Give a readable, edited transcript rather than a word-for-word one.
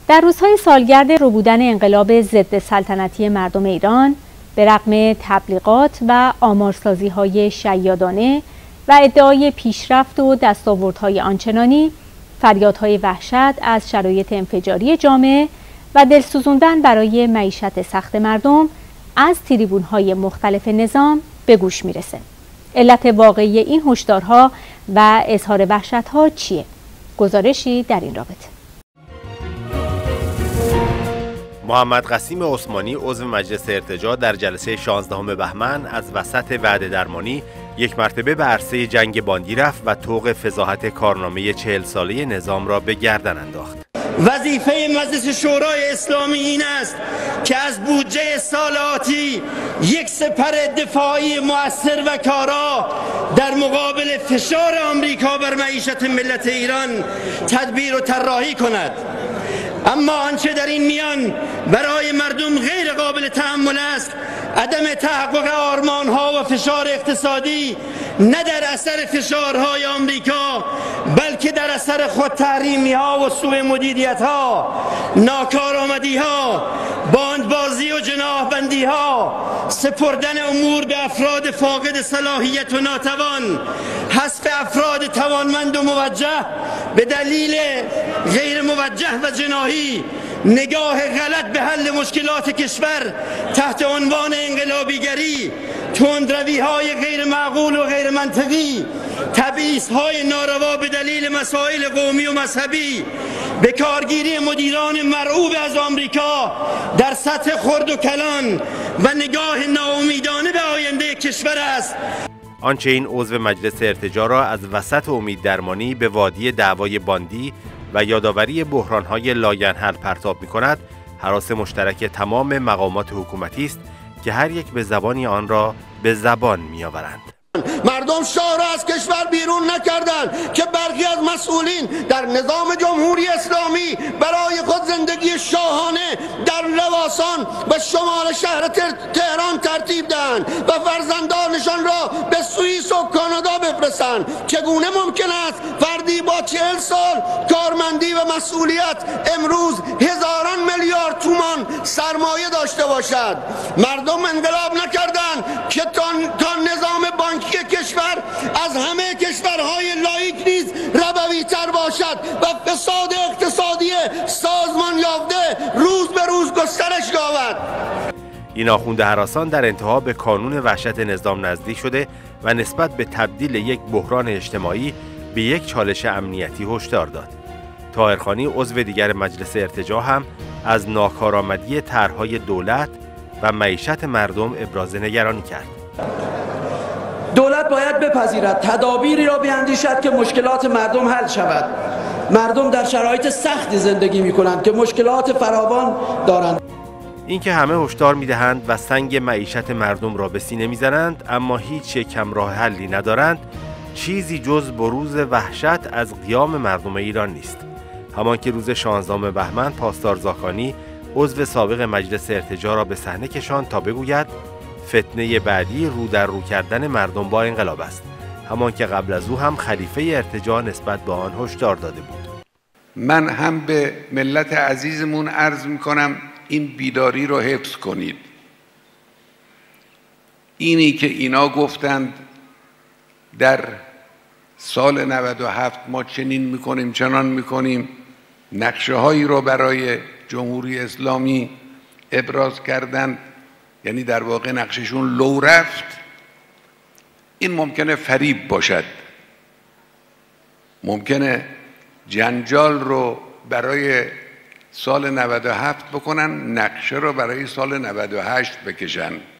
در روزهای سالگرد ربودن انقلاب ضد سلطنتی مردم ایران به رغم تبلیغات و آمارسازی‌های شیادانه و ادعای پیشرفت و دستاوردهای آنچنانی، فریادهای وحشت از شرایط انفجاری جامعه و دلسوزوندن برای معیشت سخت مردم از تریبون‌های مختلف نظام به گوش میرسه. علت واقعی این هشدارها و اظهار وحشت‌ها چیه؟ گزارشی در این رابطه. محمد قسیم عثمانی عضو مجلس ارتجاع در جلسه 16 بهمن از وسط وعده درمانی یک مرتبه به عرصه جنگ باندی رفت و طوق فضاحت کارنامه 40 ساله نظام را به گردن انداخت. وظیفه مجلس شورای اسلامی این است که از بودجه سال آتی یک سپر دفاعی مؤثر و کارا در مقابل فشار آمریکا بر معیشت ملت ایران تدبیر و طراحی کند. اما آنچه در این میان برای مردم غیر قابل تحمل است عدم تحقق آرمان‌ها و فشار اقتصادی، نه در اثر فشارهای آمریکا بلکه در اثر خود تحریمی‌ها و سوء مدیریت‌ها، ناکارآمدی‌ها، باندبازی و جناح‌بندی‌ها، سپردن امور به افراد فاقد صلاحیت و ناتوان، حذف افراد توانمند و موجه به دلیل غیر موجه و جناحی، نگاه غلط به حل مشکلات کشور تحت عنوان انقلابیگری، تندروی‌های غیر معقول و غیر منطقی، تبعیض‌های ناروا به دلیل مسائل قومی و مذهبی، به کارگیری مدیران مرعوب از آمریکا در سطح خرد و کلان و نگاه ناامیدانه به آینده کشور است. آنچه این عضو مجلس ارتجاع را از وسط امید درمانی به وادی دعوای باندی و یادآوری بحران‌های لاینحل پرتاب می‌کند، هراس مشترک تمام مقامات حکومتی است که هر یک به زبانی آن را به زبان می‌آورند. مردم شاه را از کشور بیرون نکردند که برخی از مسئولین در نظام جمهوری اسلامی برای خود زندگی شاهانه در لواسان و شمال شهر تهران ترتیب دهند و فرزندانشان را به سوئیس و کانادا بفرستند. چگونه ممکن است فردی با 40 سال کارمندی و مسئولیت امروز هزاران میلیارد تومان سرمایه داشته باشد؟ مردم انقلاب نکردند که تا نظام بانکی کشور از همه کشورهای لایک نیز ربوی تر باشد و فساد اقتصادی سازمان یافته روز به روز گسترش یابد. این آخوند هراسان در انتها به کانون وحشت نظام نزدیک شده و نسبت به تبدیل یک بحران اجتماعی به یک چالش امنیتی هشدار داد. طاهرخانی عضو دیگر مجلس ارتجاع هم از ناکارآمدی طرح‌های دولت و معیشت مردم ابراز نگرانی کرد. دولت باید بپذیرد تدابیری را بیندیشد که مشکلات مردم حل شود. مردم در شرایط سختی زندگی می‌کنند که مشکلات فراوان دارند. اینکه همه هشدار می‌دهند و سنگ معیشت مردم را به سینه می‌زنند اما هیچ یک راه حلی ندارند، چیزی جز بروز وحشت از قیام مردم ایران نیست. همان که روز 16 بهمن پاسدار زاکانی عضو سابق مجلس ارتجاع را به صحنه کشاند تا بگوید فتنه بعدی رو در رو کردن مردم با انقلاب است، همان که قبل از او هم خلیفه ارتجاع نسبت به آن هشدار داده بود. من هم به ملت عزیزمون عرض میکنم این بیداری رو حفظ کنید. اینی که اینا گفتند در سال 97 ما چنین میکنیم چنان میکنیم، نقشه هایی رو برای جمهوری اسلامی ابراز کردند، یعنی در واقع نقششون لو رفت، این ممکنه فریب باشد، ممکنه جنجال رو برای سال 97 بکنن، نقشه رو برای سال 98 بکشن.